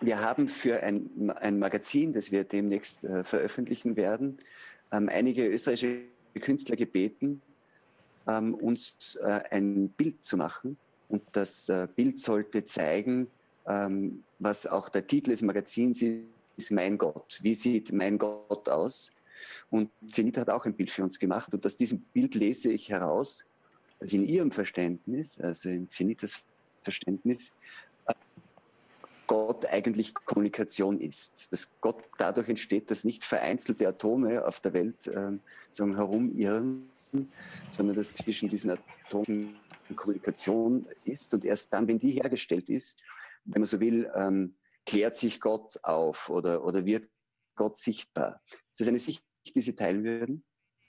Wir haben für ein Magazin, das wir demnächst veröffentlichen werden, einige österreichische Künstler gebeten, uns ein Bild zu machen. Und das Bild sollte zeigen, was auch der Titel des Magazins ist, Mein Gott. Wie sieht mein Gott aus? Und Zenit hat auch ein Bild für uns gemacht. Und aus diesem Bild lese ich heraus, dass in ihrem Verständnis, also in Zenitas Verständnis, Gott eigentlich Kommunikation ist. Dass Gott dadurch entsteht, dass nicht vereinzelte Atome auf der Welt herumirren, sondern dass zwischen diesen Atomen Kommunikation ist. Und erst dann, wenn die hergestellt ist, wenn man so will, klärt sich Gott auf oder wird Gott sichtbar. Ist das eine Sicht, die Sie teilen würden?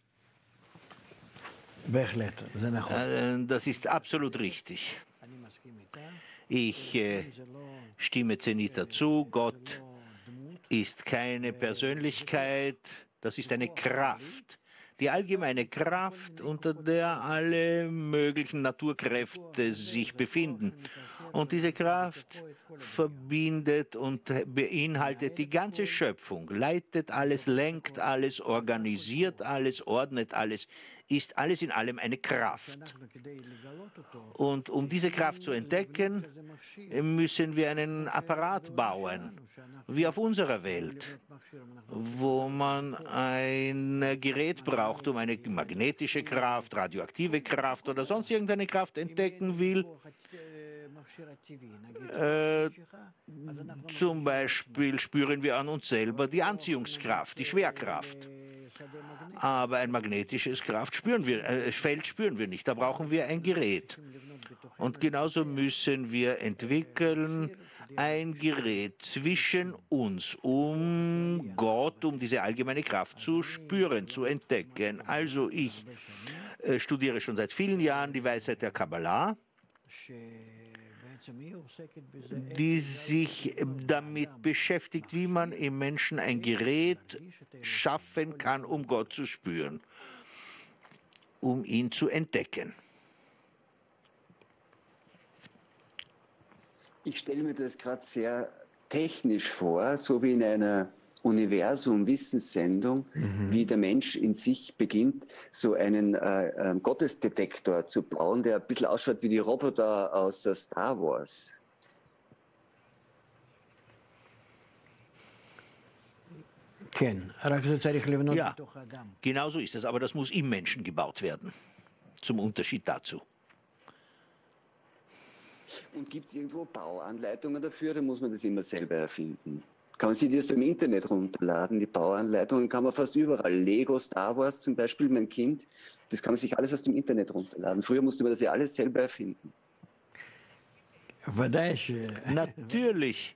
Das ist absolut richtig. Ich stimme Zenita zu. Gott ist keine Persönlichkeit, das ist eine Kraft. Die allgemeine Kraft, unter der alle möglichen Naturkräfte sich befinden. Und diese Kraft verbindet und beinhaltet die ganze Schöpfung, leitet alles, lenkt alles, organisiert alles, ordnet alles, ist alles in allem eine Kraft. Und um diese Kraft zu entdecken, müssen wir einen Apparat bauen, wie auf unserer Welt, wo man ein Gerät braucht, um eine magnetische Kraft, radioaktive Kraft oder sonst irgendeine Kraft entdecken will. Zum Beispiel spüren wir an uns selber die Anziehungskraft, die Schwerkraft. Aber ein magnetisches Feld spüren wir nicht. Da brauchen wir ein Gerät. Und genauso müssen wir entwickeln ein Gerät zwischen uns, um Gott, um diese allgemeine Kraft zu spüren, zu entdecken. Also ich studiere schon seit vielen Jahren die Weisheit der Kabbalah, die sich damit beschäftigt, wie man im Menschen ein Gerät schaffen kann, um Gott zu spüren, um ihn zu entdecken. Ich stelle mir das gerade sehr technisch vor, so wie in einer Universum-Wissenssendung, wie der Mensch in sich beginnt, so einen Gottesdetektor zu bauen, der ein bisschen ausschaut wie die Roboter aus Star Wars. Ja, genau so ist es, aber das muss im Menschen gebaut werden, zum Unterschied dazu. Und gibt es irgendwo Bauanleitungen dafür, oder muss man das immer selber erfinden? Kann man sich das im Internet runterladen, die Bauanleitungen kann man fast überall. Lego, Star Wars zum Beispiel, mein Kind, das kann man sich alles aus dem Internet runterladen. Früher musste man das ja alles selber erfinden. Natürlich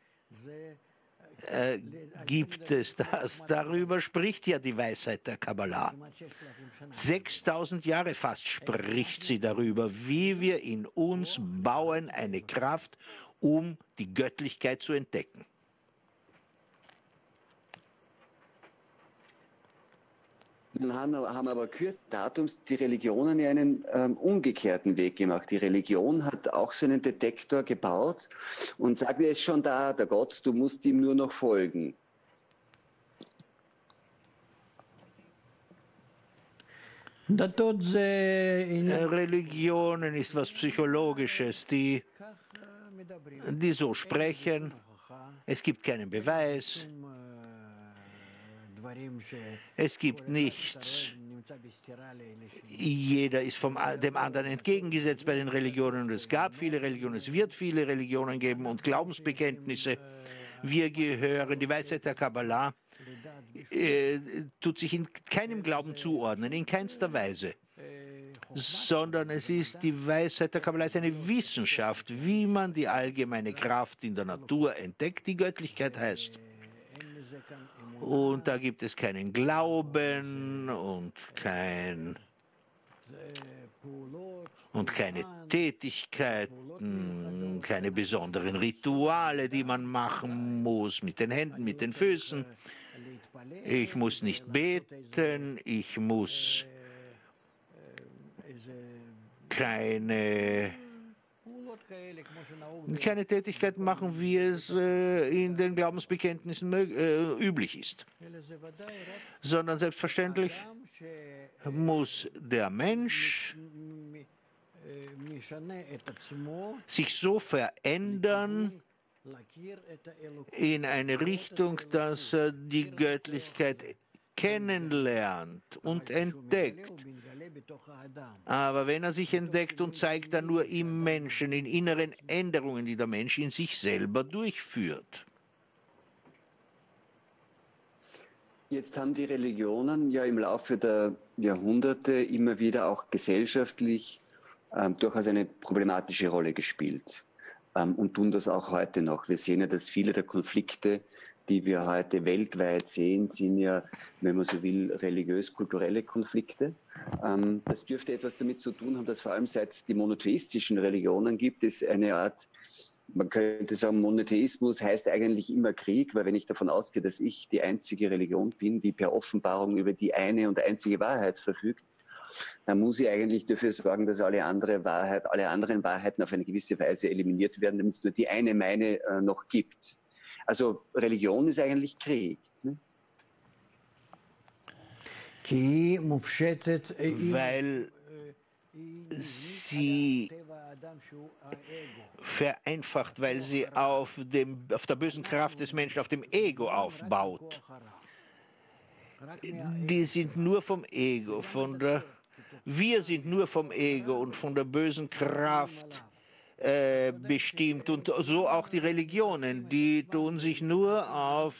gibt es das. Darüber spricht ja die Weisheit der Kabbalah. 6000 Jahre fast spricht sie darüber, wie wir in uns bauen eine Kraft, um die Göttlichkeit zu entdecken. Dann haben aber Datums die Religionen ja einen umgekehrten Weg gemacht. Die Religion hat auch so einen Detektor gebaut und sagt, er ist schon da, der Gott, du musst ihm nur noch folgen. Religionen ist was Psychologisches, die so sprechen. Es gibt keinen Beweis. Es gibt nichts. Jeder ist dem anderen entgegengesetzt bei den Religionen. Und es gab viele Religionen, es wird viele Religionen geben und Glaubensbekenntnisse. Wir gehören, die Weisheit der Kabbalah tut sich in keinem Glauben zuordnen, in keinster Weise. Sondern es ist die Weisheit der Kabbalah, ist eine Wissenschaft, wie man die allgemeine Kraft in der Natur entdeckt, die Göttlichkeit heißt. Und da gibt es keinen Glauben und keine Tätigkeiten, keine besonderen Rituale, die man machen muss mit den Händen, mit den Füßen. Ich muss nicht beten, ich muss keine keine Tätigkeiten machen, wie es in den Glaubensbekenntnissen üblich ist, sondern selbstverständlich muss der Mensch sich so verändern in eine Richtung, dass er die Göttlichkeit kennenlernt und entdeckt. Aber wenn er sich entdeckt und zeigt dann nur im Menschen, in inneren Änderungen, die der Mensch in sich selber durchführt. Jetzt haben die Religionen ja im Laufe der Jahrhunderte immer wieder auch gesellschaftlich durchaus eine problematische Rolle gespielt und tun das auch heute noch. Wir sehen ja, dass viele der Konflikte, die wir heute weltweit sehen, sind ja, wenn man so will, religiös-kulturelle Konflikte. Das dürfte etwas damit zu tun haben, dass vor allem seit es die monotheistischen Religionen gibt, es eine Art, man könnte sagen, Monotheismus heißt eigentlich immer Krieg, weil wenn ich davon ausgehe, dass ich die einzige Religion bin, die per Offenbarung über die eine und einzige Wahrheit verfügt, dann muss ich eigentlich dafür sorgen, dass alle anderen Wahrheiten auf eine gewisse Weise eliminiert werden, damit es nur die eine meine noch gibt. Also Religion ist eigentlich Krieg. Ne? Weil sie vereinfacht, weil sie auf der bösen Kraft des Menschen, auf dem Ego aufbaut. Die sind nur vom Ego, wir sind nur vom Ego und von der bösen Kraft bestimmt, und so auch die Religionen, die tun sich nur auf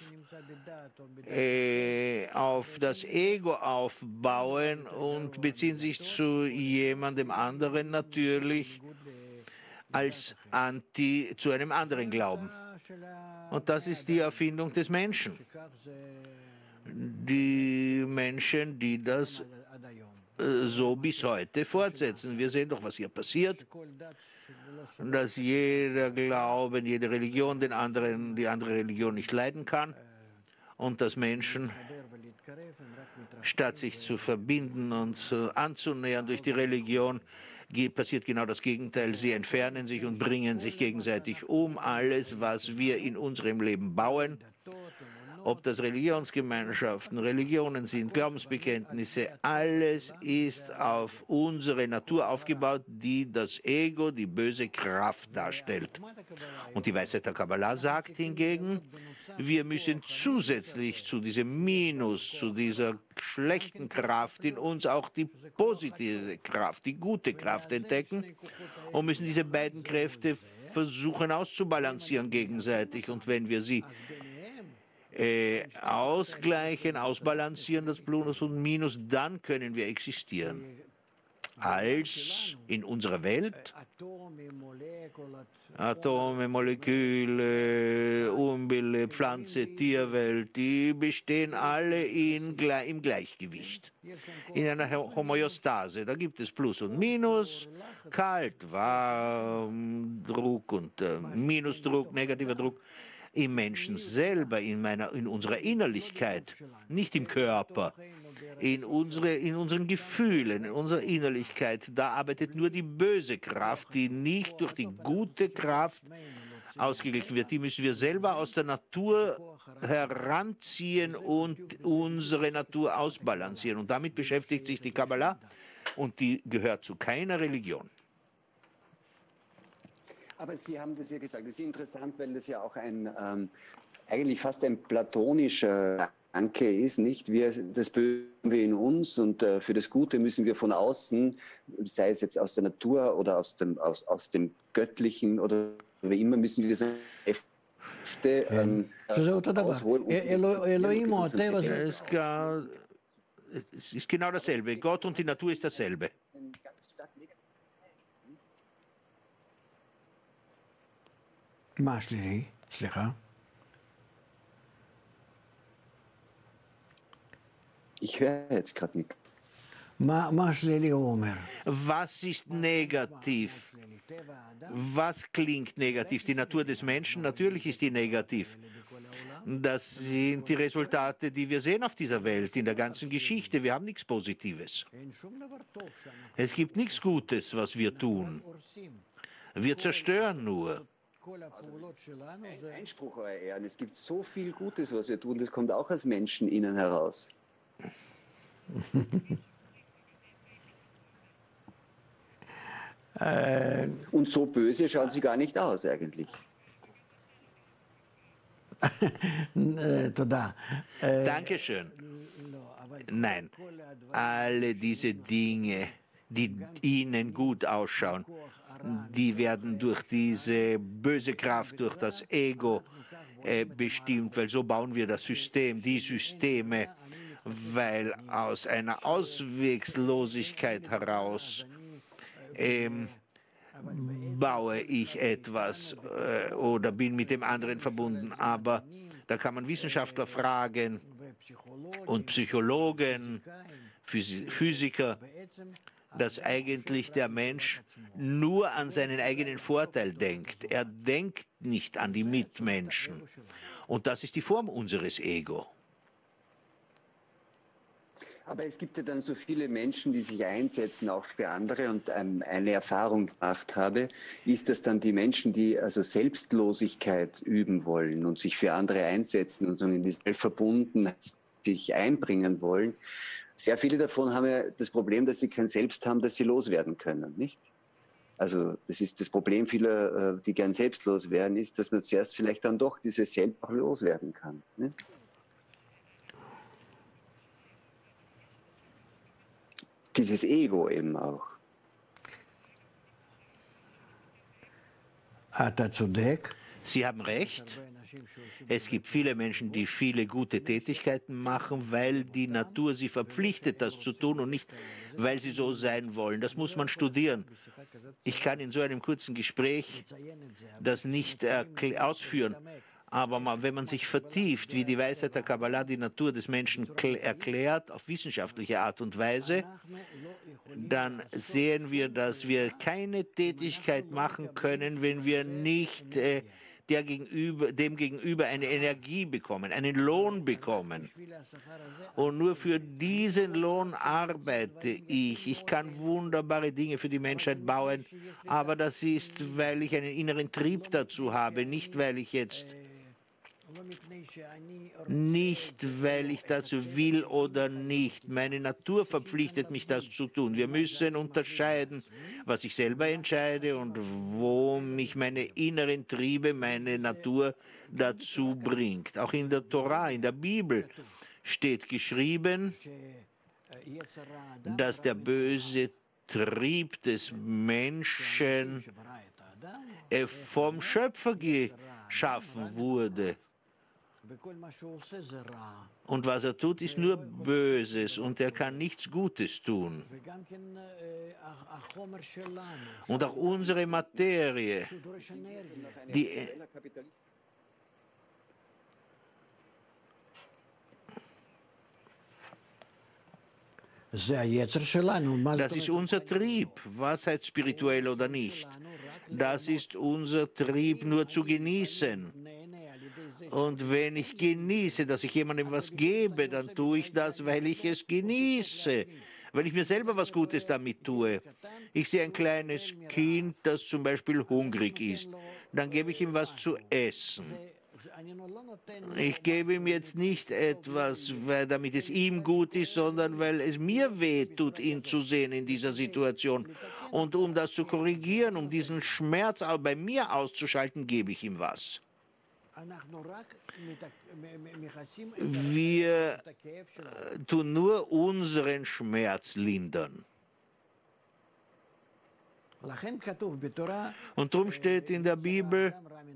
das Ego aufbauen und beziehen sich zu jemandem anderen natürlich als zu einem anderen Glauben. Und das ist die Erfindung des Menschen. Die Menschen, die das so bis heute fortsetzen. Wir sehen doch, was hier passiert, dass jeder Glauben, jede Religion die andere Religion nicht leiden kann und dass Menschen, statt sich zu verbinden und anzunähern durch die Religion, passiert genau das Gegenteil. Sie entfernen sich und bringen sich gegenseitig um. Alles, was wir in unserem Leben bauen, ob das Religionsgemeinschaften, Religionen sind, Glaubensbekenntnisse, alles ist auf unsere Natur aufgebaut, die das Ego, die böse Kraft darstellt. Und die Weisheit der Kabbalah sagt hingegen, wir müssen zusätzlich zu diesem Minus, zu dieser schlechten Kraft in uns auch die positive Kraft, die gute Kraft entdecken und müssen diese beiden Kräfte versuchen auszubalancieren gegenseitig. Und wenn wir sie ausgleichen, ausbalancieren, das Plus und Minus, dann können wir existieren. Als in unserer Welt Atome, Moleküle, Unbilde, Pflanze, Tierwelt, die bestehen alle im Gleichgewicht, in einer Homöostase. Da gibt es Plus und Minus, kalt, warm, Druck und Minusdruck, negativer Druck. Im Menschen selber, in unserer Innerlichkeit, nicht im Körper, in unseren Gefühlen, in unserer Innerlichkeit, da arbeitet nur die böse Kraft, die nicht durch die gute Kraft ausgeglichen wird. Die müssen wir selber aus der Natur heranziehen und unsere Natur ausbalancieren. Und damit beschäftigt sich die Kabbalah, und die gehört zu keiner Religion. Aber Sie haben das ja gesagt, das ist interessant, weil das ja auch eigentlich fast ein platonischer Gedanke ist, nicht? Das Böse haben wir in uns und für das Gute müssen wir von außen, sei es jetzt aus der Natur oder aus dem Göttlichen oder wie immer, müssen wir so Kräfte ausholen. Es ist genau dasselbe. Gott und die Natur ist dasselbe. מה שלילי? סליחה? Ich höre jetzt gerade nicht. מה שלילי הוא אומר? Was ist negativ? Was klingt negativ? Die Natur des Menschen? Natürlich ist die negativ. Das sind die Resultate, die wir sehen auf dieser Welt, in der ganzen Geschichte. Wir haben nichts Positives. Es gibt nichts Gutes, was wir tun. Wir zerstören nur. Ein Einspruch, Euer Ehren. Es gibt so viel Gutes, was wir tun, das kommt auch aus Menschen innen heraus. Und so böse schauen sie gar nicht aus eigentlich. Dankeschön. Nein, alle diese Dinge, die Ihnen gut ausschauen, die werden durch diese böse Kraft, durch das Ego bestimmt, weil so bauen wir das System, die Systeme, weil aus einer Auswegslosigkeit heraus baue ich etwas oder bin mit dem anderen verbunden. Aber da kann man Wissenschaftler fragen und Psychologen, Physiker, dass eigentlich der Mensch nur an seinen eigenen Vorteil denkt. Er denkt nicht an die Mitmenschen. Und das ist die Form unseres Ego. Aber es gibt ja dann so viele Menschen, die sich einsetzen, auch für andere. Und eine Erfahrung gemacht habe, ist, dass dann die Menschen, die also Selbstlosigkeit üben wollen und sich für andere einsetzen und so in diese Verbundenheit sich einbringen wollen, sehr viele davon haben ja das Problem, dass sie kein Selbst haben, das sie loswerden können, nicht? Also das ist das Problem vieler, die gern selbstlos werden, ist, dass man zuerst vielleicht dann doch dieses Selbst auch loswerden kann. Nicht? Dieses Ego eben auch. Sie haben recht. Es gibt viele Menschen, die viele gute Tätigkeiten machen, weil die Natur sie verpflichtet, das zu tun und nicht, weil sie so sein wollen. Das muss man studieren. Ich kann in so einem kurzen Gespräch das nicht ausführen. Aber wenn man sich vertieft, wie die Weisheit der Kabbalah die Natur des Menschen erklärt, auf wissenschaftliche Art und Weise, dann sehen wir, dass wir keine Tätigkeit machen können, wenn wir nicht dem gegenüber eine Energie bekommen, einen Lohn bekommen. Und nur für diesen Lohn arbeite ich. Ich kann wunderbare Dinge für die Menschheit bauen, aber das ist, weil ich einen inneren Trieb dazu habe, nicht weil ich das will oder nicht. Meine Natur verpflichtet mich, das zu tun. Wir müssen unterscheiden, was ich selber entscheide und wo mich meine inneren Triebe, meine Natur dazu bringt. Auch in der Tora, in der Bibel steht geschrieben, dass der böse Trieb des Menschen vom Schöpfer geschaffen wurde. Und was er tut, ist nur Böses und er kann nichts Gutes tun. Und auch unsere Materie, das ist unser Trieb, was heißt spirituell oder nicht. Das ist unser Trieb, nur zu genießen. Und wenn ich genieße, dass ich jemandem was gebe, dann tue ich das, weil ich es genieße, weil ich mir selber was Gutes damit tue. Ich sehe ein kleines Kind, das zum Beispiel hungrig ist. Dann gebe ich ihm was zu essen. Ich gebe ihm jetzt nicht etwas, damit es ihm gut ist, sondern weil es mir wehtut, ihn zu sehen in dieser Situation. Und um das zu korrigieren, um diesen Schmerz auch bei mir auszuschalten, gebe ich ihm was. Wir tun nur unseren Schmerz lindern. Und darum steht in der Bibel,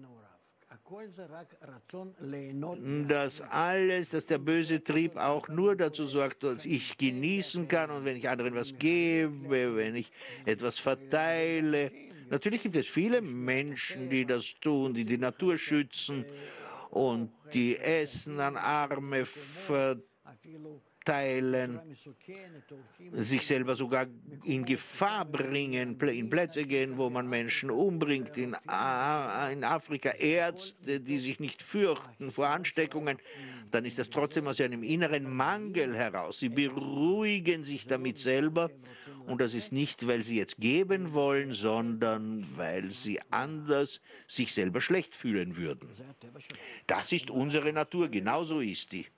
dass dass der böse Trieb auch nur dazu sorgt, dass ich genießen kann und wenn ich anderen was gebe, wenn ich etwas verteile. Natürlich gibt es viele Menschen, die das tun, die die Natur schützen und die Essen an Arme verteilen verteilen, sich selber sogar in Gefahr bringen, in Plätze gehen, wo man Menschen umbringt, in Afrika Ärzte, die sich nicht fürchten vor Ansteckungen, dann ist das trotzdem aus einem inneren Mangel heraus. Sie beruhigen sich damit selber und das ist nicht, weil sie jetzt geben wollen, sondern weil sie anders sich selber schlecht fühlen würden. Das ist unsere Natur, genauso ist die.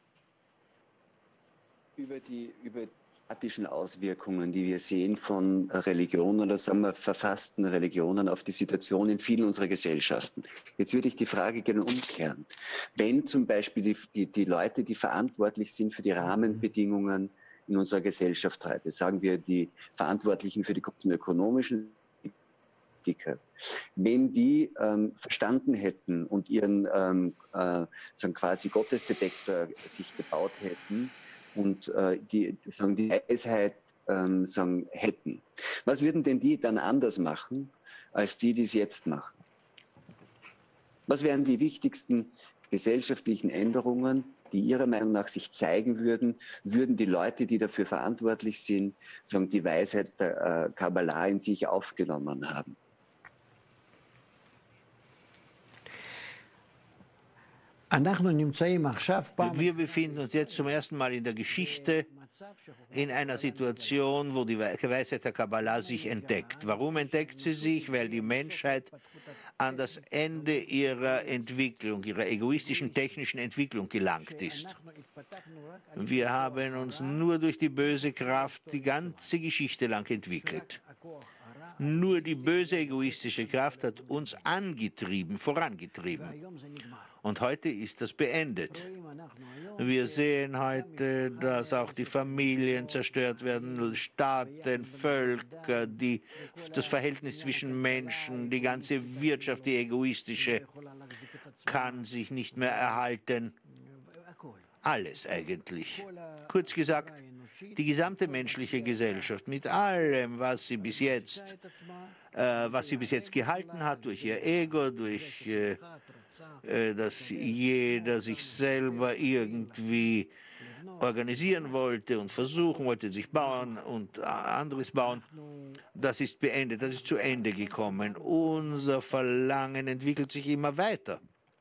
Über die dramatischen Auswirkungen, die wir sehen von Religionen oder sagen wir verfassten Religionen auf die Situation in vielen unserer Gesellschaften. Jetzt würde ich die Frage gerne umkehren. Wenn zum Beispiel die Leute, die verantwortlich sind für die Rahmenbedingungen in unserer Gesellschaft heute, sagen wir die Verantwortlichen für die ökonomischen Politiker, wenn die verstanden hätten und ihren sagen quasi Gottesdetektor sich gebaut hätten und die Weisheit hätten, was würden denn die dann anders machen, als die es jetzt machen? Was wären die wichtigsten gesellschaftlichen Änderungen, die Ihrer Meinung nach sich zeigen würden die Leute, die dafür verantwortlich sind, die Weisheit der Kabbalah in sich aufgenommen haben? Wir befinden uns jetzt zum ersten Mal in der Geschichte in einer Situation, wo die Weisheit der Kabbalah sich entdeckt. Warum entdeckt sie sich? Weil die Menschheit an das Ende ihrer Entwicklung, ihrer egoistischen technischen Entwicklung gelangt ist. Wir haben uns nur durch die böse Kraft die ganze Geschichte lang entwickelt. Nur die böse egoistische Kraft hat uns angetrieben, vorangetrieben. Und heute ist das beendet. Wir sehen heute, dass auch die Familien zerstört werden, Staaten, Völker, das Verhältnis zwischen Menschen, die ganze Wirtschaft, die egoistische, kann sich nicht mehr erhalten. Alles eigentlich. Kurz gesagt, die gesamte menschliche Gesellschaft mit allem, was sie bis jetzt gehalten hat, durch ihr Ego, durch dass jeder sich selber irgendwie organisieren wollte und versuchen wollte, sich bauen und anderes bauen, das ist beendet, das ist zu Ende gekommen. Unser Verlangen entwickelt sich immer weiter.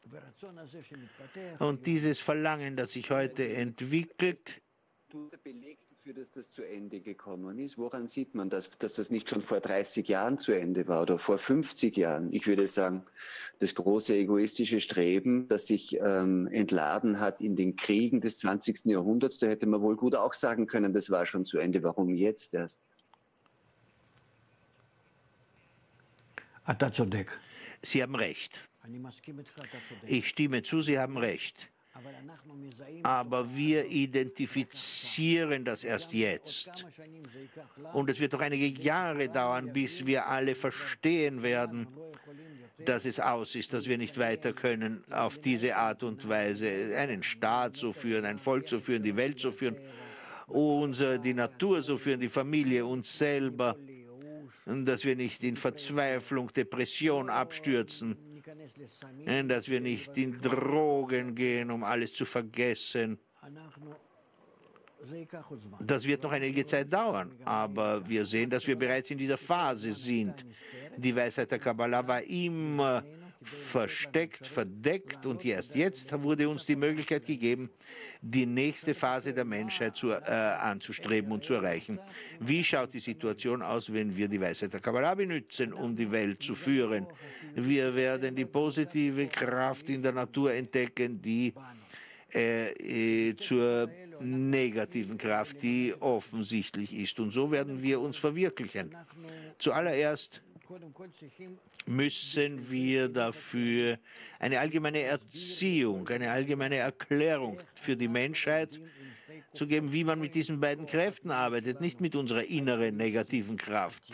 Und dieses Verlangen, das sich heute entwickelt, der Beleg dafür, dass das zu Ende gekommen ist, woran sieht man das, dass das nicht schon vor 30 Jahren zu Ende war oder vor 50 Jahren? Ich würde sagen, das große egoistische Streben, das sich entladen hat in den Kriegen des 20. Jahrhunderts, da hätte man wohl gut auch sagen können, das war schon zu Ende. Warum jetzt erst? Sie haben recht. Ich stimme zu, Sie haben recht. Aber wir identifizieren das erst jetzt. Und es wird noch einige Jahre dauern, bis wir alle verstehen werden, dass es aus ist, dass wir nicht weiter können, auf diese Art und Weise einen Staat so führen, ein Volk so führen, die Welt so führen, die Natur so führen, die Familie, uns selber, dass wir nicht in Verzweiflung, Depression abstürzen, dass wir nicht in Drogen gehen, um alles zu vergessen. Das wird noch einige Zeit dauern, aber wir sehen, dass wir bereits in dieser Phase sind. Die Weisheit der Kabbalah war immer versteckt, verdeckt und erst jetzt wurde uns die Möglichkeit gegeben, die nächste Phase der Menschheit anzustreben und zu erreichen. Wie schaut die Situation aus, wenn wir die Weisheit der Kabbalah benutzen, um die Welt zu führen? Wir werden die positive Kraft in der Natur entdecken, die zur negativen Kraft, die offensichtlich ist. Und so werden wir uns verwirklichen. Zuallererst müssen wir dafür eine allgemeine Erziehung, eine allgemeine Erklärung für die Menschheit zu geben, wie man mit diesen beiden Kräften arbeitet, nicht mit unserer inneren negativen Kraft,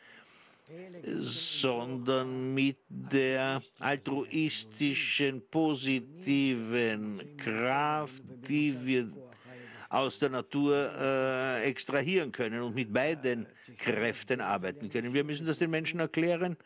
sondern mit der altruistischen, positiven Kraft, die wir aus der Natur extrahieren können und mit beiden Kräften arbeiten können. Wir müssen das den Menschen erklären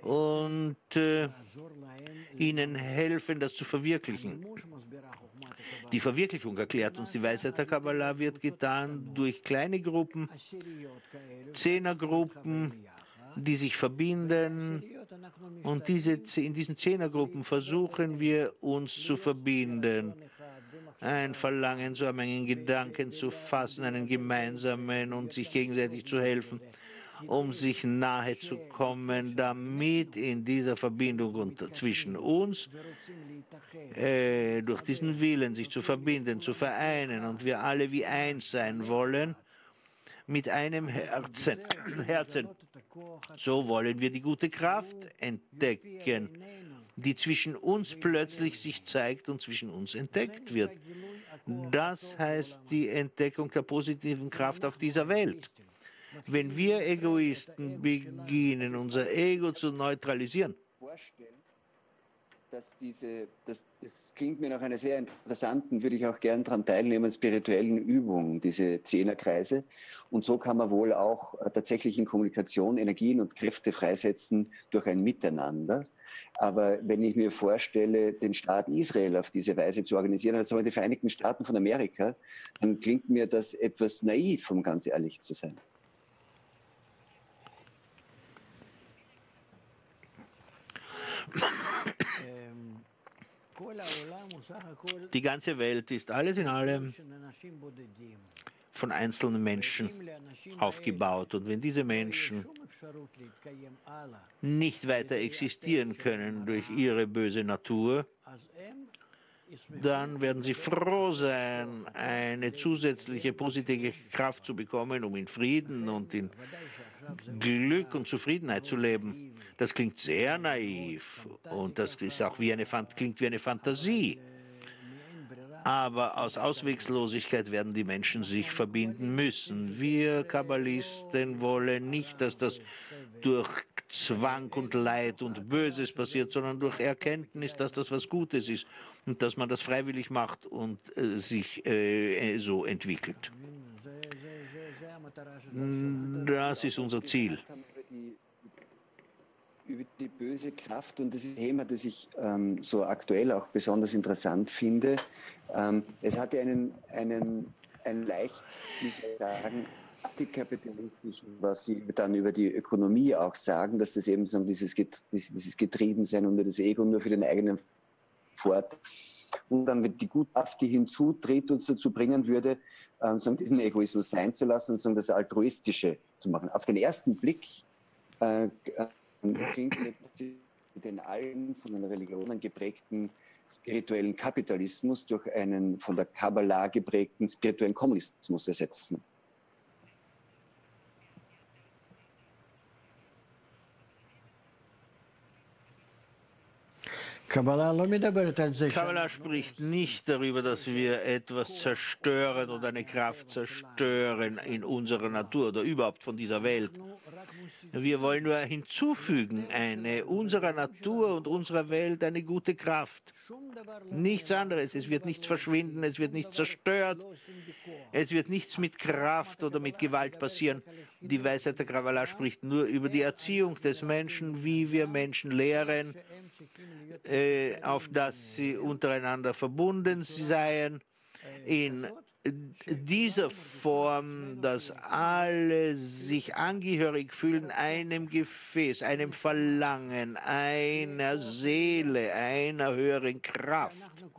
und ihnen helfen, das zu verwirklichen. Die Verwirklichung, erklärt uns die Weisheit der Kabbalah, wird getan durch kleine Gruppen, Zehnergruppen, die sich verbinden. Und in diesen Zehnergruppen versuchen wir, uns zu verbinden, ein Verlangen zu haben, einen Gedanken zu fassen, einen gemeinsamen und sich gegenseitig zu helfen, um sich nahe zu kommen, damit in dieser Verbindung zwischen uns, durch diesen Willen, sich zu verbinden, zu vereinen und wir alle wie eins sein wollen, mit einem Herzen. So wollen wir die gute Kraft entdecken, die zwischen uns plötzlich sich zeigt und zwischen uns entdeckt wird. Das heißt die Entdeckung der positiven Kraft auf dieser Welt. Wenn wir Egoisten beginnen, unser Ego zu neutralisieren, das klingt mir nach einer sehr interessanten, würde ich auch gern daran teilnehmen, spirituellen Übung, diese Zehnerkreise. Und so kann man wohl auch tatsächlich in Kommunikation Energien und Kräfte freisetzen durch ein Miteinander. Aber wenn ich mir vorstelle, den Staat Israel auf diese Weise zu organisieren, also die Vereinigten Staaten von Amerika, dann klingt mir das etwas naiv, um ganz ehrlich zu sein. Die ganze Welt ist alles in allem von einzelnen Menschen aufgebaut. Und wenn diese Menschen nicht weiter existieren können durch ihre böse Natur, dann werden sie froh sein, eine zusätzliche positive Kraft zu bekommen, um in Frieden und in Glück und Zufriedenheit zu leben. Das klingt sehr naiv und das ist auch klingt wie eine Fantasie. Aber aus Ausweglosigkeit werden die Menschen sich verbinden müssen. Wir Kabbalisten wollen nicht, dass das durch Zwang und Leid und Böses passiert, sondern durch Erkenntnis, dass das was Gutes ist und dass man das freiwillig macht und sich so entwickelt. Das ist unser Ziel. Über die böse Kraft, und das ist ein Thema, das ich so aktuell auch besonders interessant finde. Es hatte einen leicht, wie soll ich sagen, antikapitalistischen, was Sie dann über die Ökonomie auch sagen, dass das eben so dieses Getriebensein und das Ego nur für den eigenen Vorteil. Und dann mit die Gutkraft, die hinzutritt, uns dazu bringen würde, diesen Egoismus sein zu lassen und das Altruistische zu machen. Auf den ersten Blick klingt den allen von den Religionen geprägten spirituellen Kapitalismus durch einen von der Kabbalah geprägten spirituellen Kommunismus ersetzen. Kabbalah spricht nicht darüber, dass wir etwas zerstören oder eine Kraft zerstören in unserer Natur oder überhaupt von dieser Welt. Wir wollen nur hinzufügen, unserer Natur und unserer Welt eine gute Kraft. Nichts anderes. Es wird nichts verschwinden, es wird nichts zerstört, es wird nichts mit Kraft oder mit Gewalt passieren. Die Weisheit der Kabbalah spricht nur über die Erziehung des Menschen, wie wir Menschen lehren, auf dass sie untereinander verbunden seien, in dieser Form, dass alle sich angehörig fühlen einem Gefäß, einem Verlangen, einer Seele, einer höheren Kraft,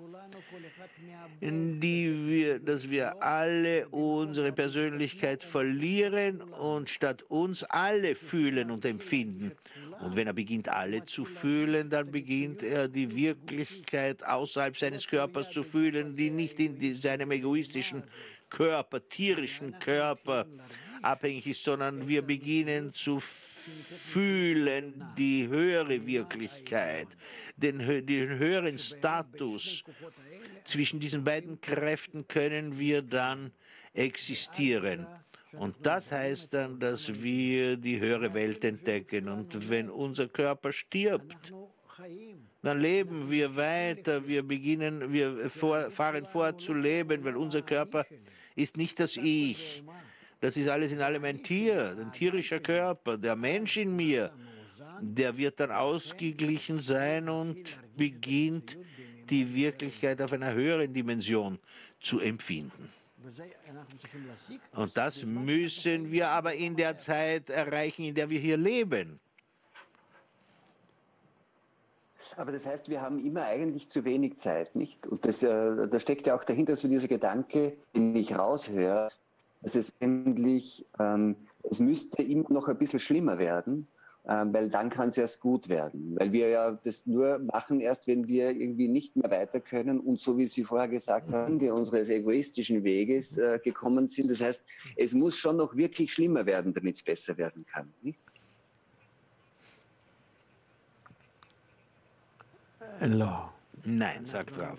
dass wir alle unsere Persönlichkeit verlieren und statt uns alle fühlen und empfinden. Und wenn er beginnt, alle zu fühlen, dann beginnt er die Wirklichkeit außerhalb seines Körpers zu fühlen, die nicht in seinem egoistischen Körper, tierischen Körper abhängig ist, sondern wir beginnen zu fühlen die höhere Wirklichkeit, den höheren Status. Zwischen diesen beiden Kräften können wir dann existieren. Und das heißt dann, dass wir die höhere Welt entdecken. Und wenn unser Körper stirbt, dann leben wir weiter, wir fahren fort zu leben, weil unser Körper ist nicht das Ich. Das ist alles in allem ein Tier, ein tierischer Körper. Der Mensch in mir, der wird dann ausgeglichen sein und beginnt die Wirklichkeit auf einer höheren Dimension zu empfinden. Und das müssen wir aber in der Zeit erreichen, in der wir hier leben. Aber das heißt, wir haben immer eigentlich zu wenig Zeit, nicht? Und das, da steckt ja auch dahinter so dieser Gedanke, den ich raushöre, dass es endlich, es müsste immer noch ein bisschen schlimmer werden, weil dann kann es erst gut werden. Weil wir ja das nur machen erst, wenn wir irgendwie nicht mehr weiter können und so wie Sie vorher gesagt haben, die unseres egoistischen Weges gekommen sind. Das heißt, es muss schon noch wirklich schlimmer werden, damit es besser werden kann, nicht? Nein, sagt Rav.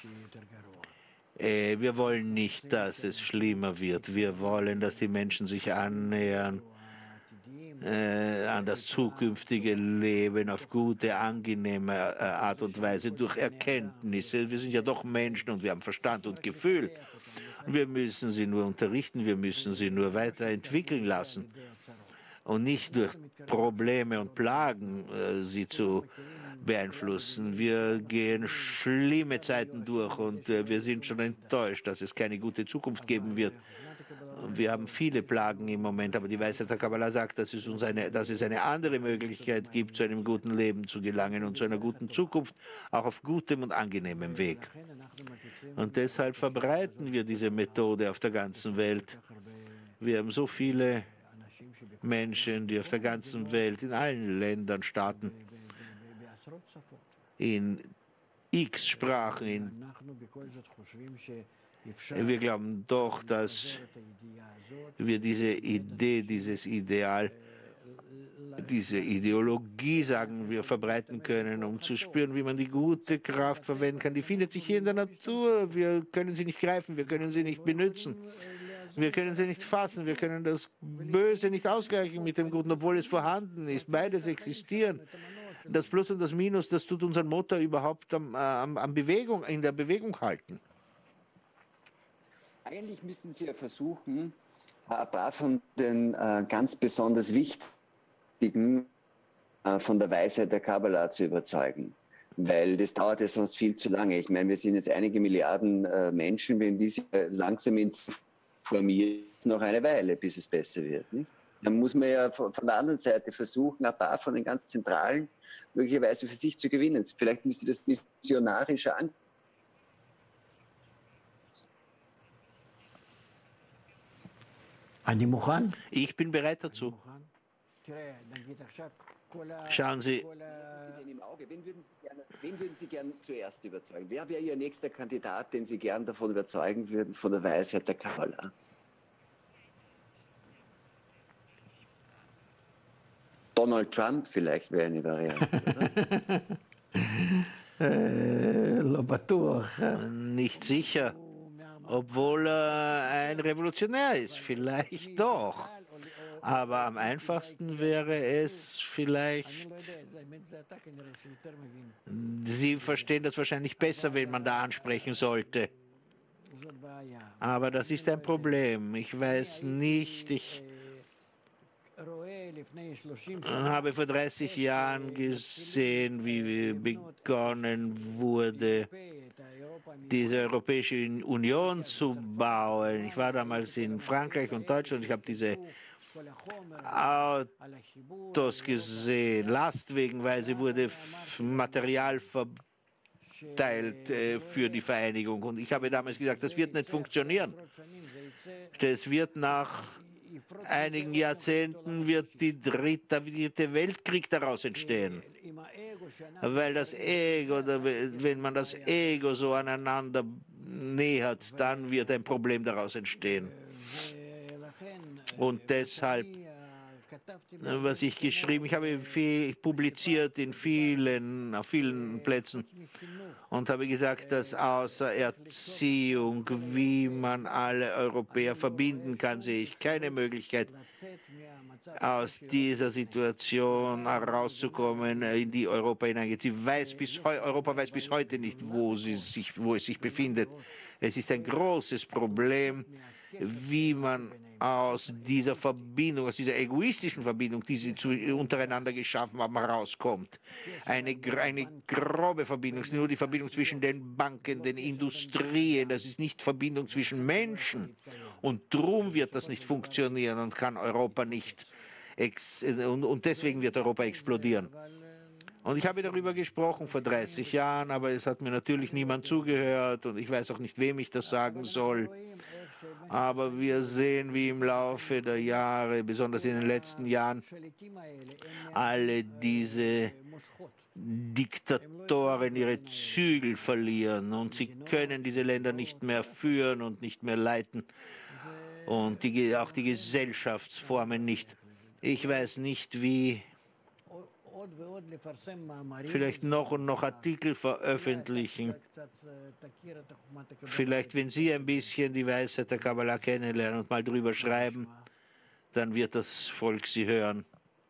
Wir wollen nicht, dass es schlimmer wird. Wir wollen, dass die Menschen sich annähern an das zukünftige Leben auf gute, angenehme Art und Weise durch Erkenntnisse. Wir sind ja doch Menschen und wir haben Verstand und Gefühl. Wir müssen sie nur unterrichten, wir müssen sie nur weiterentwickeln lassen und nicht durch Probleme und Plagen sie zu beeinflussen. Wir gehen schlimme Zeiten durch und wir sind schon enttäuscht, dass es keine gute Zukunft geben wird. Wir haben viele Plagen im Moment, aber die Weisheit der Kabbalah sagt, dass es eine andere Möglichkeit gibt, zu einem guten Leben zu gelangen und zu einer guten Zukunft, auch auf gutem und angenehmem Weg. Und deshalb verbreiten wir diese Methode auf der ganzen Welt. Wir haben so viele Menschen, die auf der ganzen Welt, in allen Ländern, Staaten, in x Sprachen, wir glauben doch, dass wir diese Idee, dieses Ideal, diese Ideologie, sagen wir, verbreiten können, um zu spüren, wie man die gute Kraft verwenden kann. Die findet sich hier in der Natur. Wir können sie nicht greifen, wir können sie nicht benutzen. Wir können sie nicht fassen, wir können das Böse nicht ausgleichen mit dem Guten, obwohl es vorhanden ist. Beides existieren. Das Plus und das Minus, das tut unseren Motor überhaupt in der Bewegung halten. Eigentlich müssen Sie ja versuchen, ein paar von den ganz besonders wichtigen von der Weisheit der Kabbalah zu überzeugen. Weil das dauert ja sonst viel zu lange. Ich meine, wir sind jetzt einige Milliarden Menschen, wenn die sich langsam informieren, ist noch eine Weile, bis es besser wird. Nicht? Dann muss man ja von der anderen Seite versuchen, ein paar von den ganz Zentralen möglicherweise für sich zu gewinnen. Vielleicht müsste das missionarischer angehen. Ich bin bereit dazu. Schauen Sie. Wen würden Sie gern zuerst überzeugen? Wer wäre Ihr nächster Kandidat, den Sie gern davon überzeugen würden, von der Weisheit der Kabbalah? Donald Trump vielleicht wäre eine Variante, oder? Nicht sicher. Obwohl er ein Revolutionär ist, vielleicht doch. Aber am einfachsten wäre es vielleicht, Sie verstehen das wahrscheinlich besser, wen man da ansprechen sollte. Aber das ist ein Problem. Ich weiß nicht, ich habe vor 30 Jahren gesehen, wie begonnen wurde, diese Europäische Union zu bauen. Ich war damals in Frankreich und Deutschland. Ich habe diese Autos gesehen, lastwegenweise wurde Material verteilt für die Vereinigung. Und ich habe damals gesagt, das wird nicht funktionieren. Das wird nach einigen Jahrzehnten wird der dritte Weltkrieg daraus entstehen. Weil das Ego, wenn man das Ego so aneinander nähert, dann wird ein Problem daraus entstehen. Und deshalb, was ich geschrieben, ich habe viel publiziert auf vielen Plätzen und habe gesagt, dass außer Erziehung, wie man alle Europäer verbinden kann, sehe ich keine Möglichkeit, aus dieser Situation herauszukommen, in die Europa hineingeht. Europa weiß bis heute nicht, wo es sich befindet. Es ist ein großes Problem. wie man aus dieser Verbindung, aus dieser egoistischen Verbindung, die sie untereinander geschaffen haben, herauskommt. Eine grobe Verbindung, es ist nur die Verbindung zwischen den Banken, den Industrien, das ist nicht Verbindung zwischen Menschen. Und darum wird das nicht funktionieren und kann Europa nicht, und deswegen wird Europa explodieren. Und ich habe darüber gesprochen vor 30 Jahren, aber es hat mir natürlich niemand zugehört und ich weiß auch nicht, wem ich das sagen soll. Aber wir sehen, wie im Laufe der Jahre, besonders in den letzten Jahren, alle diese Diktatoren ihre Zügel verlieren und sie können diese Länder nicht mehr führen und nicht mehr leiten und auch die Gesellschaftsformen nicht. Ich weiß nicht, wie vielleicht noch und noch Artikel veröffentlichen. Vielleicht, wenn Sie ein bisschen die Weisheit der Kabbalah kennenlernen und mal drüber schreiben, dann wird das Volk Sie hören.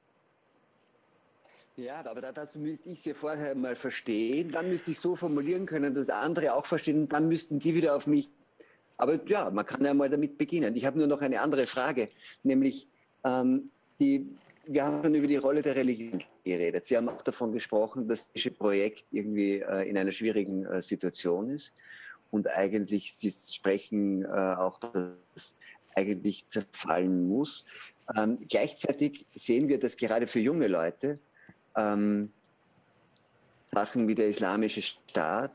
Ja, aber dazu müsste ich sie vorher mal verstehen. Dann müsste ich so formulieren können, dass andere auch verstehen. Und dann müssten die wieder auf mich. Aber ja, man kann ja mal damit beginnen. Ich habe nur noch eine andere Frage, nämlich wir haben schon über die Rolle der Religion geredet. Sie haben auch davon gesprochen, dass dieses Projekt irgendwie in einer schwierigen Situation ist. Und eigentlich, Sie sprechen auch, dass es eigentlich zerfallen muss. Gleichzeitig sehen wir, dass gerade für junge Leute Sachen wie der Islamische Staat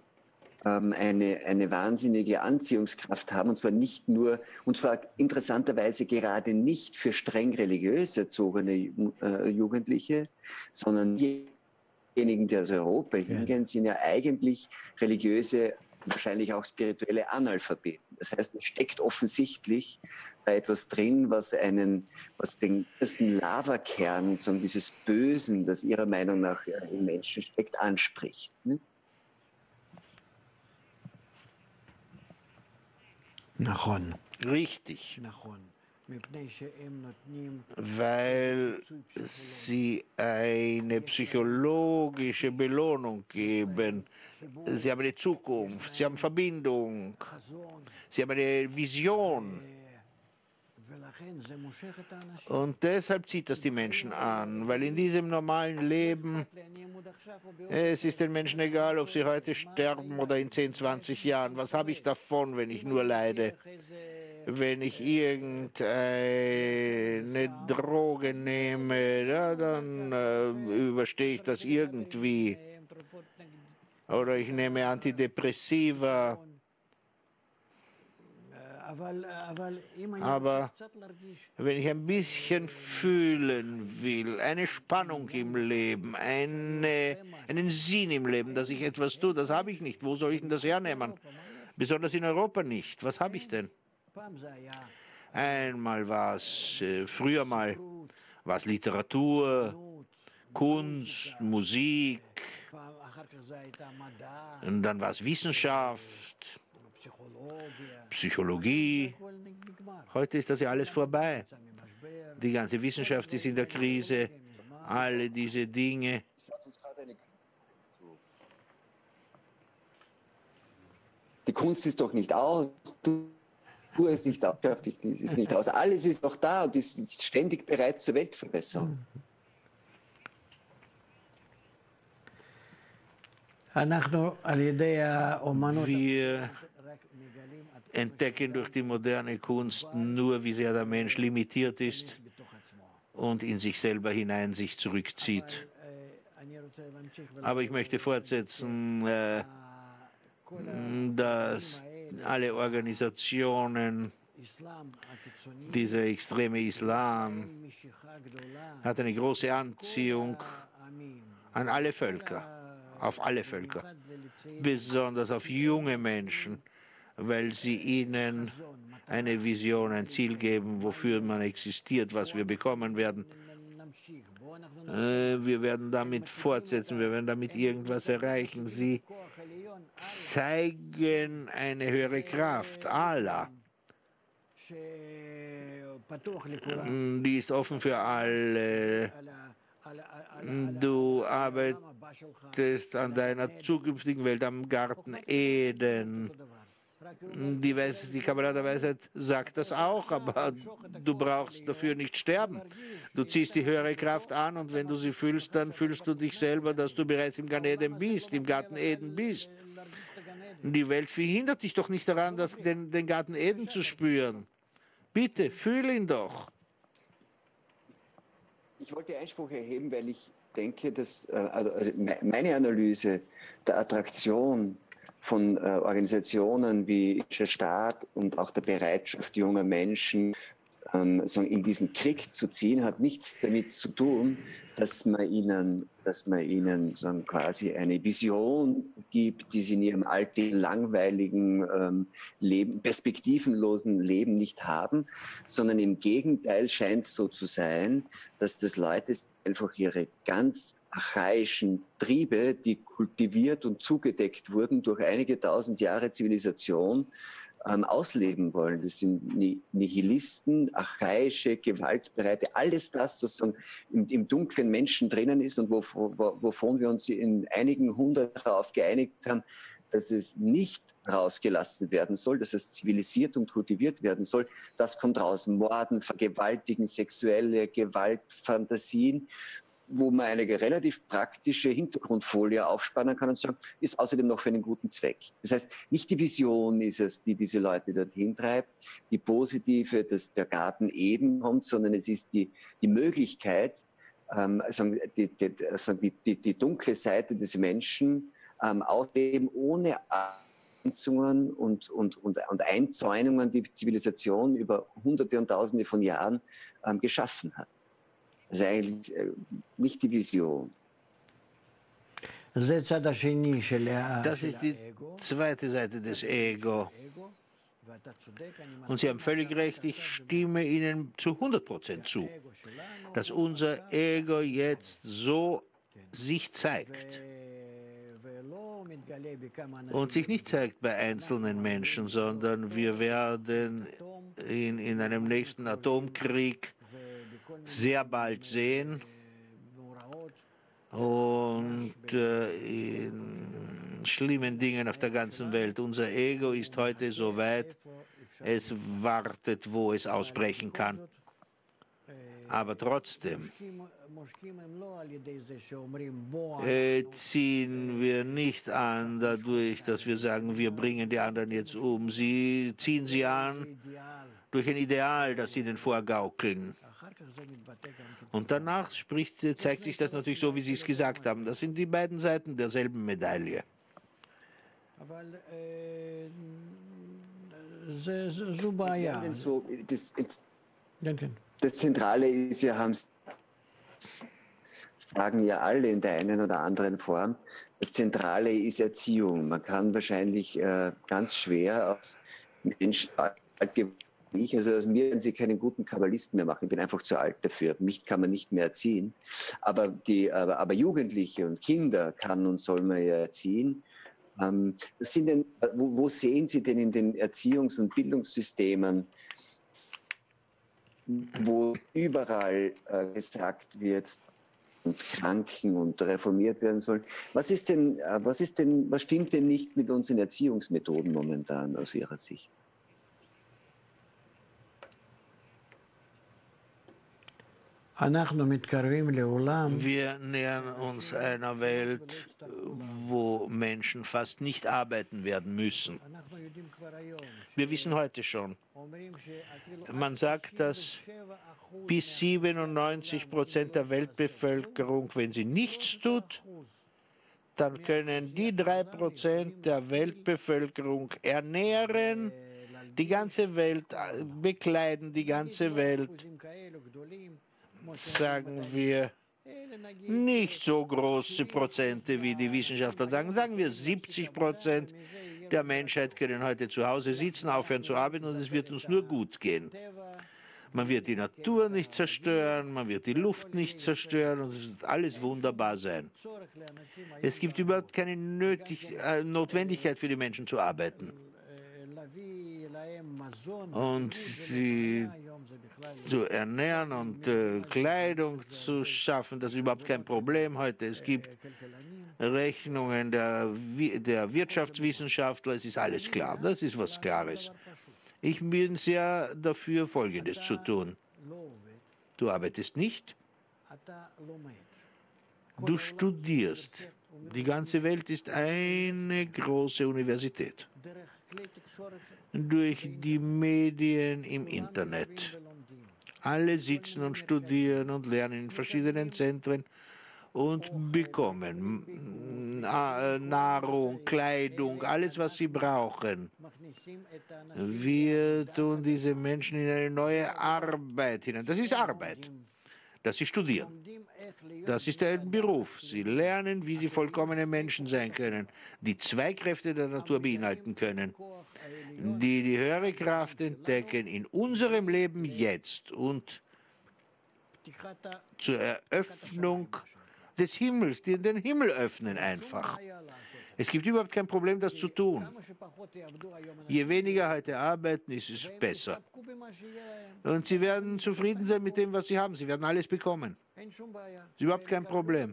eine wahnsinnige Anziehungskraft haben, und zwar nicht nur, und zwar interessanterweise gerade nicht für streng religiös erzogene Jugendliche, sondern diejenigen, die aus Europa hingehen, sind ja eigentlich religiöse, wahrscheinlich auch spirituelle Analphabeten. Das heißt, es steckt offensichtlich da etwas drin, was den ersten Lavakern, so dieses Bösen, das Ihrer Meinung nach im Menschen steckt, anspricht. Ne? Richtig, weil sie eine psychologische Belohnung geben. Sie haben eine Zukunft, sie haben Verbindung, sie haben eine Vision. Und deshalb zieht das die Menschen an, weil in diesem normalen Leben, es ist den Menschen egal, ob sie heute sterben oder in 10, 20 Jahren. Was habe ich davon, wenn ich nur leide? Wenn ich irgendeine Droge nehme, ja, dann überstehe ich das irgendwie. Oder ich nehme Antidepressiva. Aber wenn ich ein bisschen fühlen will, eine Spannung im Leben, einen Sinn im Leben, dass ich etwas tue, das habe ich nicht. Wo soll ich denn das hernehmen? Besonders in Europa nicht. Was habe ich denn? Einmal war es, früher mal war es Literatur, Kunst, Musik, und dann war es Wissenschaft, Psychologie. Heute ist das ja alles vorbei. Die ganze Wissenschaft ist in der Krise, alle diese Dinge. Die Kunst ist doch nicht aus, du ist nicht aus, ist nicht aus. Alles ist doch da und ist ständig bereit zur Weltverbesserung. Wir entdecken durch die moderne Kunst nur, wie sehr der Mensch limitiert ist und in sich selber hinein sich zurückzieht. Aber ich möchte fortsetzen, dass alle Organisationen, dieser extreme Islam, hat eine große Anziehung an alle Völker, auf alle Völker, besonders auf junge Menschen, weil sie ihnen eine Vision, ein Ziel geben, wofür man existiert, was wir bekommen werden. Wir werden damit fortsetzen, wir werden damit irgendwas erreichen. Sie zeigen eine höhere Kraft, Allah. Die ist offen für alle. Du arbeitest an deiner zukünftigen Welt, am Garten Eden. Die Kabbalah der Weisheit sagt das auch, aber du brauchst dafür nicht sterben. Du ziehst die höhere Kraft an und wenn du sie fühlst, dann fühlst du dich selber, dass du bereits im Gan Eden bist, im Garten Eden bist. Die Welt verhindert dich doch nicht daran, den Garten Eden zu spüren. Bitte, fühl ihn doch. Ich wollte Einspruch erheben, weil ich denke, dass also meine Analyse der Attraktion von Organisationen wie der Staat und auch der Bereitschaft junger Menschen, in diesen Krieg zu ziehen, hat nichts damit zu tun, dass man ihnen quasi eine Vision gibt, die sie in ihrem alten, langweiligen, perspektivenlosen Leben nicht haben, sondern im Gegenteil scheint es so zu sein, dass das Leute einfach ihre ganz archaischen Triebe, die kultiviert und zugedeckt wurden durch einige tausend Jahre Zivilisation, ausleben wollen. Das sind Nihilisten, archaische, gewaltbereite, alles das, was im dunklen Menschen drinnen ist und wovon wir uns in einigen hundert darauf geeinigt haben, dass es nicht rausgelassen werden soll, dass es zivilisiert und kultiviert werden soll. Das kommt raus. Morden, Vergewaltigen, sexuelle Gewalt, Fantasien, wo man eine relativ praktische Hintergrundfolie aufspannen kann und sagen, ist außerdem noch für einen guten Zweck. Das heißt, nicht die Vision ist es, die diese Leute dorthin treibt, die positive, dass der Garten Eden kommt, sondern es ist die Möglichkeit, die dunkle Seite des Menschen ausleben, ohne Einzäunungen und Einzäunungen, die Zivilisation über Hunderte und Tausende von Jahren geschaffen hat. Das ist eigentlich nicht die Vision. Das ist die zweite Seite des Ego. Und Sie haben völlig recht, ich stimme Ihnen zu 100% zu, dass unser Ego jetzt so sich zeigt und sich nicht zeigt bei einzelnen Menschen, sondern wir werden in einem nächsten Atomkrieg sehr bald sehen und in schlimmen Dingen auf der ganzen Welt. Unser Ego ist heute so weit, es wartet, wo es ausbrechen kann. Aber trotzdem ziehen wir nicht an dadurch, dass wir sagen, wir bringen die anderen jetzt um. Sie ziehen sie an durch ein Ideal, das sie ihnen vorgaukeln. Und danach zeigt sich das natürlich so, wie Sie es gesagt haben. Das sind die beiden Seiten derselben Medaille. Das Zentrale ist ja, sagen ja alle in der einen oder anderen Form, das Zentrale ist Erziehung. Man kann wahrscheinlich ganz schwer aus Menschen also aus mir werden Sie keinen guten Kabbalisten mehr machen. Ich bin einfach zu alt dafür. Mich kann man nicht mehr erziehen. Aber Jugendliche und Kinder kann und soll man ja erziehen. Wo sehen Sie denn in den Erziehungs- und Bildungssystemen, wo überall gesagt wird, und Kranken und reformiert werden sollen? Was stimmt denn nicht mit unseren Erziehungsmethoden momentan aus Ihrer Sicht? Wir nähern uns einer Welt, wo Menschen fast nicht arbeiten werden müssen. Wir wissen heute schon, man sagt, dass bis 97% der Weltbevölkerung, wenn sie nichts tut, dann können die 3% der Weltbevölkerung ernähren, die ganze Welt bekleiden, die ganze Welt, sagen wir, nicht so große Prozente, wie die Wissenschaftler sagen. Sagen wir 70% der Menschheit können heute zu Hause sitzen, aufhören zu arbeiten und es wird uns nur gut gehen. Man wird die Natur nicht zerstören, man wird die Luft nicht zerstören und es wird alles wunderbar sein. Es gibt überhaupt keine Notwendigkeit für die Menschen zu arbeiten. und sie zu ernähren und Kleidung zu schaffen. Das ist überhaupt kein Problem heute. Es gibt Rechnungen der Wirtschaftswissenschaftler, es ist alles klar. Das ist was Klares. Ich bin sehr dafür, Folgendes zu tun. Du arbeitest nicht, du studierst. Die ganze Welt ist eine große Universität. Durch die Medien im Internet. Alle sitzen und studieren und lernen in verschiedenen Zentren und bekommen Nahrung, Kleidung, alles, was sie brauchen. Wir tun diese Menschen in eine neue Arbeit hinein. Das ist Arbeit, dass sie studieren. Das ist ein Beruf. Sie lernen, wie sie vollkommene Menschen sein können, die zwei Kräfte der Natur beinhalten können, die die höhere Kraft entdecken in unserem Leben jetzt und zur Eröffnung des Himmels, die den Himmel öffnen einfach. Es gibt überhaupt kein Problem, das zu tun. Je weniger heute arbeiten, ist es besser. Und sie werden zufrieden sein mit dem, was sie haben. Sie werden alles bekommen. Das ist überhaupt kein Problem.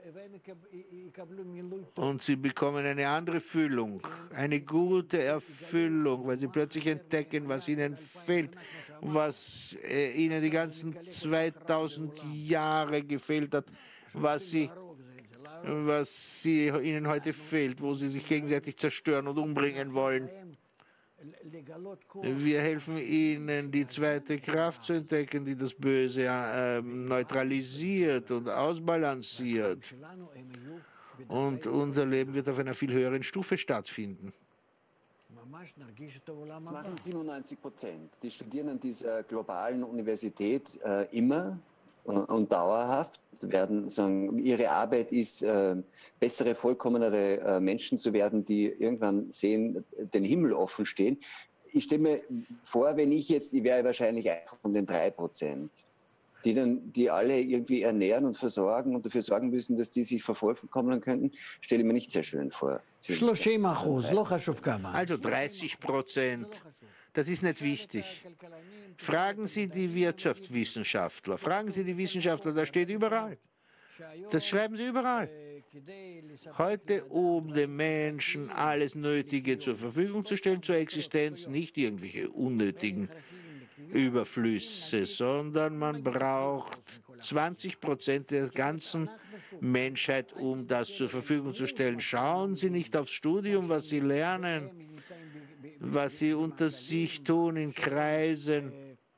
Und sie bekommen eine andere Füllung, eine gute Erfüllung, weil sie plötzlich entdecken, was ihnen fehlt, was ihnen die ganzen 2000 Jahre gefehlt hat, was ihnen heute fehlt, wo sie sich gegenseitig zerstören und umbringen wollen. Wir helfen ihnen, die zweite Kraft zu entdecken, die das Böse neutralisiert und ausbalanciert. Und unser Leben wird auf einer viel höheren Stufe stattfinden. Das machen 97%. Die studieren an dieser globalen Universität immer und dauerhaft. Werden sagen, ihre Arbeit ist, bessere, vollkommenere Menschen zu werden, die irgendwann sehen, den Himmel offen stehen. Ich stelle mir vor, ich wäre wahrscheinlich einer von den 3%, die alle irgendwie ernähren und versorgen und dafür sorgen müssen, dass die sich vervollkommen könnten, stelle ich mir nicht sehr schön vor. Also 30%. Das ist nicht wichtig. Fragen Sie die Wirtschaftswissenschaftler. Fragen Sie die Wissenschaftler, das steht überall. Das schreiben sie überall. Heute, um den Menschen alles Nötige zur Verfügung zu stellen, zur Existenz, nicht irgendwelche unnötigen Überflüsse, sondern man braucht 20% der ganzen Menschheit, um das zur Verfügung zu stellen. Schauen Sie nicht aufs Studium, was Sie lernen, was Sie unter sich tun in Kreisen.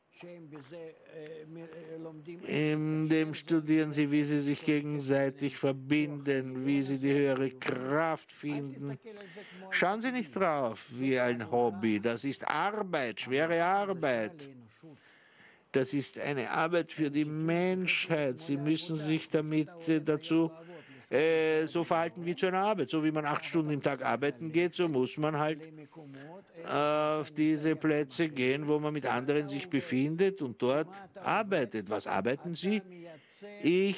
In dem studieren Sie, wie Sie sich gegenseitig verbinden, wie Sie die höhere Kraft finden. Schauen Sie nicht drauf wie ein Hobby. Das ist Arbeit, schwere Arbeit. Das ist eine Arbeit für die Menschheit. Sie müssen sich damit dazu so verhalten wie zu einer Arbeit. So wie man 8 Stunden im Tag arbeiten geht, so muss man halt auf diese Plätze gehen, wo man mit anderen sich befindet und dort arbeitet. Was arbeiten Sie? Ich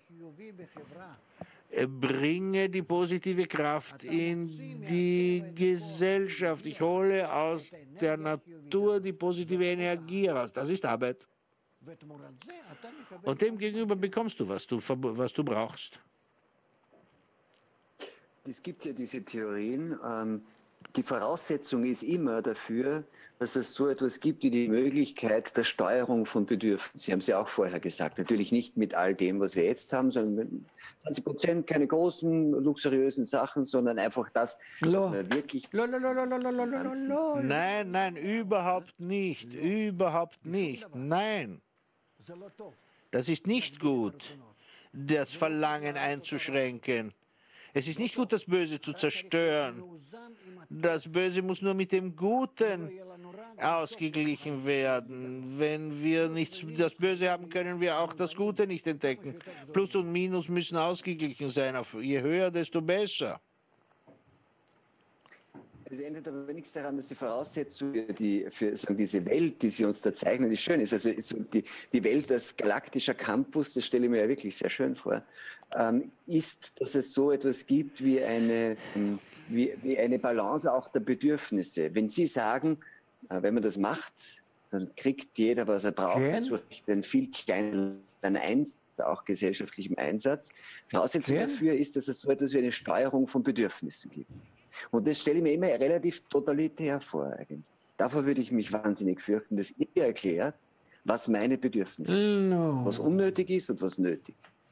bringe die positive Kraft in die Gesellschaft. Ich hole aus der Natur die positive Energie heraus. Das ist Arbeit. Und dem gegenüber bekommst du, was du brauchst. Es gibt ja diese Theorien. Die Voraussetzung ist immer dafür, dass es so etwas gibt wie die Möglichkeit der Steuerung von Bedürfnissen. Sie haben es ja auch vorher gesagt. Natürlich nicht mit all dem, was wir jetzt haben, sondern 20% keine großen, luxuriösen Sachen, sondern einfach das, was wir wirklich... Nein, nein, überhaupt nicht. Überhaupt nicht. Nein. Das ist nicht gut, das Verlangen einzuschränken. Es ist nicht gut, das Böse zu zerstören. Das Böse muss nur mit dem Guten ausgeglichen werden. Wenn wir nicht das Böse haben, können wir auch das Gute nicht entdecken. Plus und Minus müssen ausgeglichen sein. Je höher, desto besser. Es ändert aber nichts daran, dass die Voraussetzung für sagen, diese Welt, die Sie uns da zeichnen, die schön ist. Also die Welt als galaktischer Campus, das stelle ich mir ja wirklich sehr schön vor, ist, dass es so etwas gibt wie eine Balance auch der Bedürfnisse. Wenn Sie sagen, wenn man das macht, dann kriegt jeder, was er braucht, zu einen viel kleineren Einsatz, auch gesellschaftlichem Einsatz. Voraussetzung dafür ist, dass es so etwas wie eine Steuerung von Bedürfnissen gibt. Und das stelle ich mir immer relativ totalitär vor eigentlich. Davor würde ich mich wahnsinnig fürchten, dass ihr erklärt, was meine Bedürfnisse sind, was unnötig ist und was nötig.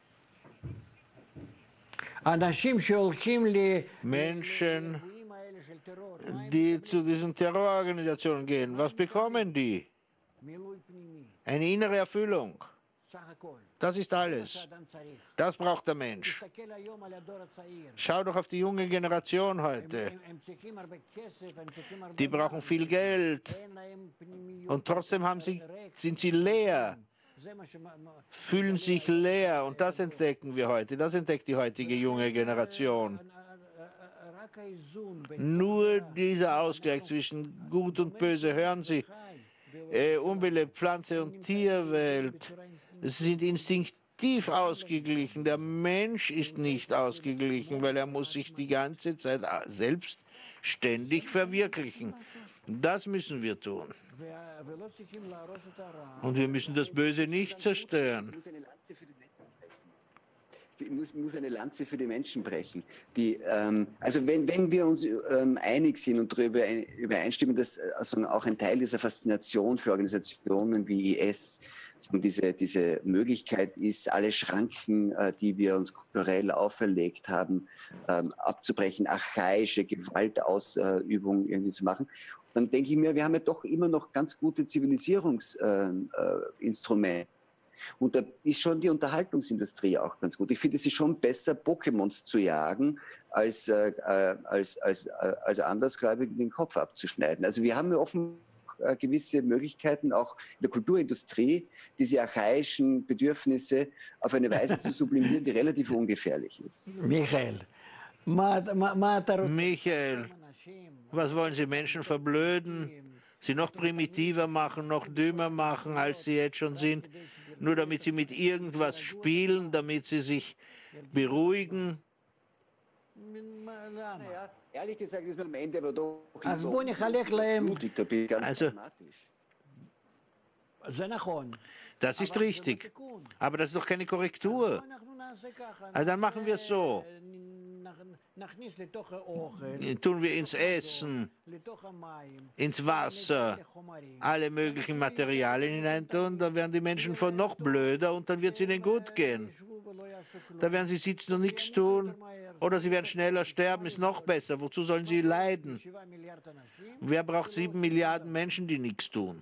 Menschen, die zu diesen Terrororganisationen gehen, was bekommen die? Eine innere Erfüllung. Das ist alles. Das braucht der Mensch. Schau doch auf die junge Generation heute. Die brauchen viel Geld und trotzdem sind sie leer, fühlen sich leer und das entdecken wir heute. Das entdeckt die heutige junge Generation. Nur dieser Ausgleich zwischen Gut und Böse, hören Sie, Umwelt, Pflanze und Tierwelt sind instinktiv ausgeglichen. Der Mensch ist nicht ausgeglichen, weil er muss sich die ganze Zeit selbstständig verwirklichen. Das müssen wir tun. Und wir müssen das Böse nicht zerstören. Ich muss eine Lanze für die Menschen brechen. Also wenn wir uns einig sind und darüber übereinstimmen, dass also auch ein Teil dieser Faszination für Organisationen wie IS diese Möglichkeit ist, alle Schranken, die wir uns kulturell auferlegt haben, abzubrechen, archaische Gewaltausübung irgendwie zu machen, dann denke ich mir, wir haben ja doch immer noch ganz gute Zivilisierungsinstrumente. Und da ist schon die Unterhaltungsindustrie auch ganz gut. Ich finde, es ist schon besser, Pokémons zu jagen, als Andersgläubigen den Kopf abzuschneiden. Also wir haben ja offen gewisse Möglichkeiten, auch in der Kulturindustrie, diese archaischen Bedürfnisse auf eine Weise zu sublimieren, die relativ ungefährlich ist. Michael, was wollen Sie Menschen verblöden? Sie noch primitiver machen, noch dümmer machen, als sie jetzt schon sind, nur damit sie mit irgendwas spielen, damit sie sich beruhigen. Naja, ehrlich gesagt ist man am Ende aber doch blutig, da bin ich ganz pragmatisch. Das ist richtig, aber das ist doch keine Korrektur. Also dann machen wir es so. Tun wir ins Essen, ins Wasser, alle möglichen Materialien hineintun, dann werden die Menschen von noch blöder und dann wird es ihnen gut gehen. Da werden sie sitzen und nichts tun oder sie werden schneller sterben, ist noch besser. Wozu sollen sie leiden? Wer braucht 7 Milliarden Menschen, die nichts tun?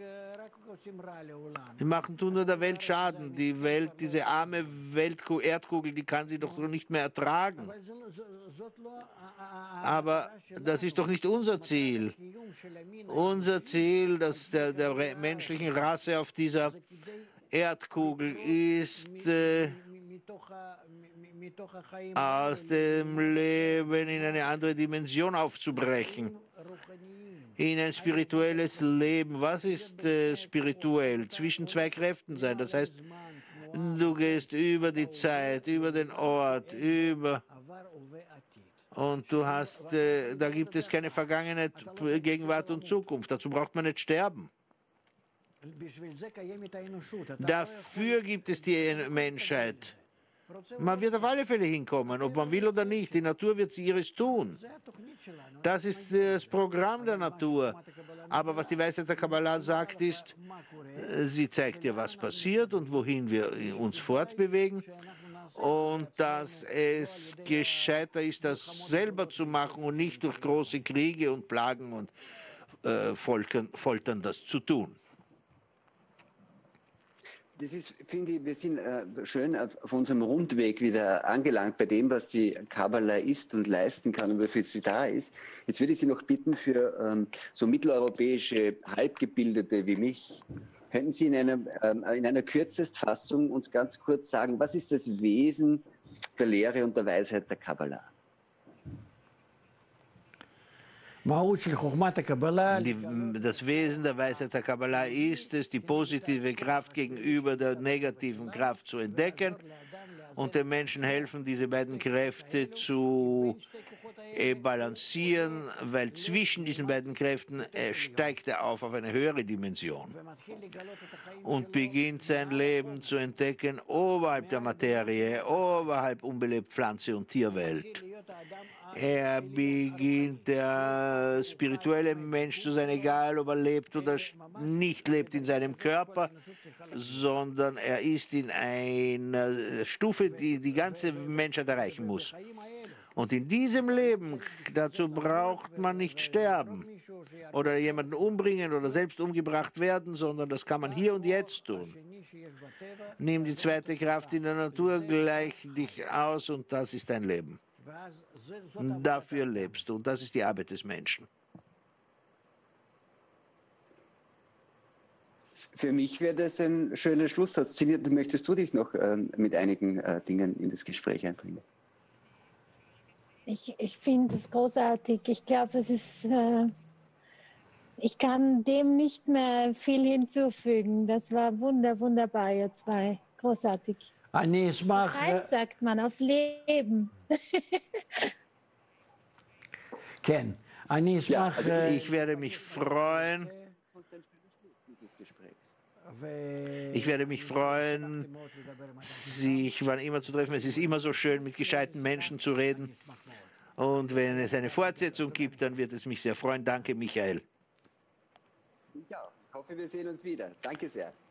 Die tun nur der Welt Schaden. Die Welt, diese arme Erdkugel, die kann sie doch nicht mehr ertragen. Aber das ist doch nicht unser Ziel. Unser Ziel, das der menschlichen Rasse auf dieser Erdkugel ist, aus dem Leben in eine andere Dimension aufzubrechen, in ein spirituelles Leben. Was ist spirituell? Zwischen zwei Kräften sein. Das heißt, du gehst über die Zeit, über den Ort, und du hast, da gibt es keine Vergangenheit, Gegenwart und Zukunft. Dazu braucht man nicht sterben. Dafür gibt es die Menschheit. Man wird auf alle Fälle hinkommen, ob man will oder nicht. Die Natur wird ihres tun. Das ist das Programm der Natur. Aber was die Weisheit der Kabbalah sagt, ist, sie zeigt dir, was passiert und wohin wir uns fortbewegen. Und dass es gescheiter ist, das selber zu machen und nicht durch große Kriege und Plagen und Foltern das zu tun. Das ist, finde ich, wir sind schön auf unserem Rundweg wieder angelangt bei dem, was die Kabbalah ist und leisten kann und wofür sie da ist. Jetzt würde ich Sie noch bitten, für so mitteleuropäische Halbgebildete wie mich, könnten Sie in einer Kürzestfassung uns ganz kurz sagen, was ist das Wesen der Lehre und der Weisheit der Kabbalah? Das Wesen der Weisheit der Kabbalah ist es, die positive Kraft gegenüber der negativen Kraft zu entdecken und den Menschen helfen, diese beiden Kräfte zu balancieren, weil zwischen diesen beiden Kräften steigt er auf eine höhere Dimension und beginnt sein Leben zu entdecken oberhalb der Materie, oberhalb unbelebt Pflanze- und Tierwelt. Er beginnt der spirituelle Mensch zu sein, egal ob er lebt oder nicht lebt in seinem Körper, sondern er ist in einer Stufe, die die ganze Menschheit erreichen muss. Und in diesem Leben, dazu braucht man nicht sterben oder jemanden umbringen oder selbst umgebracht werden, sondern das kann man hier und jetzt tun. Nimm die zweite Kraft in der Natur, gleich dich aus und das ist dein Leben. Und dafür lebst du und das ist die Arbeit des Menschen. Für mich wäre das ein schöner Schlusssatz. Silja, möchtest du dich noch mit einigen Dingen in das Gespräch einbringen? Ich finde es großartig. Ich glaube, es ist, ich kann dem nicht mehr viel hinzufügen. Das war wunderbar, ihr zwei. Großartig. Heim, sagt man, aufs Leben. Ken, ja, also ich werde mich freuen. Ich werde mich freuen, sich wann immer zu treffen. Es ist immer so schön, mit gescheiten Menschen zu reden. Und wenn es eine Fortsetzung gibt, dann wird es mich sehr freuen. Danke, Michael. Ja, ich hoffe, wir sehen uns wieder. Danke sehr.